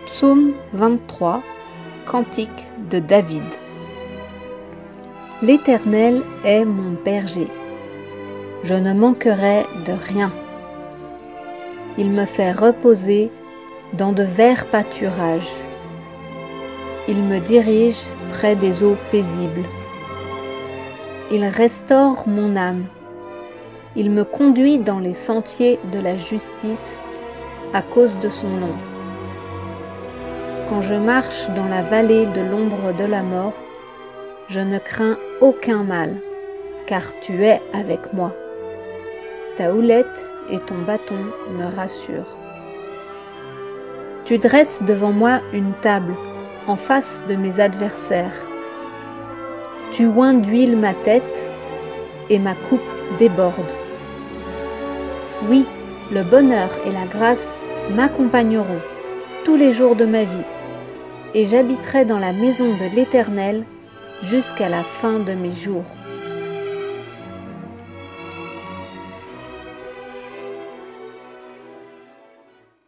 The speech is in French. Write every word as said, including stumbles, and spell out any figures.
Psaume vingt-trois, cantique de David. L'Éternel est mon berger, je ne manquerai de rien. Il me fait reposer dans de verts pâturages. Il me dirige près des eaux paisibles. Il restaure mon âme. Il me conduit dans les sentiers de la justice à cause de son nom. Quand je marche dans la vallée de l'ombre de la mort, je ne crains aucun mal, car tu es avec moi. Ta houlette et ton bâton me rassurent. Tu dresses devant moi une table en face de mes adversaires. Tu oins d'huile ma tête et ma coupe déborde. Oui, le bonheur et la grâce m'accompagneront tous les jours de ma vie, et j'habiterai dans la maison de l'Éternel jusqu'à la fin de mes jours.